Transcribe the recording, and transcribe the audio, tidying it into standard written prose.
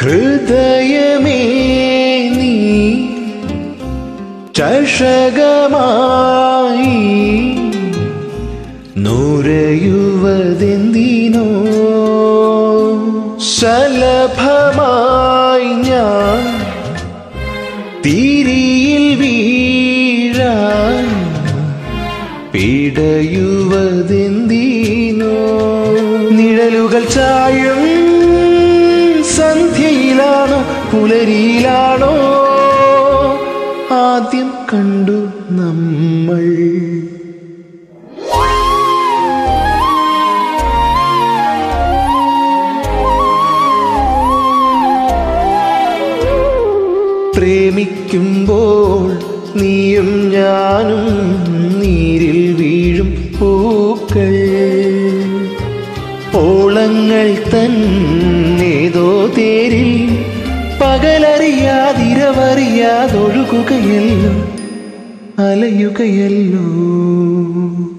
ഹൃദയമേ നീ ചഷകമായി നുരയുവതെന്തിനോ ശലഭമായി ഞാൻ തിരിയിൽ വീഴാൻ പിടയുവതെന്തിനോ നിഴലുകൾ ചായും സന്ധ്യയിലാണോ പുലരിയിലാണോ ആദ്യം കണ്ടു നമ്മൾ പ്രേമിക്കുമ്പോൾ നീയും ഞാനും നീരിൽ വീഴും പൂക്കൾ ഓളങ്ങൾ തന്നേതോ തേരിൽ പകലറിയാതിരവറിയാതൊഴുകുകയല്ലോ അലയുകയല്ലോ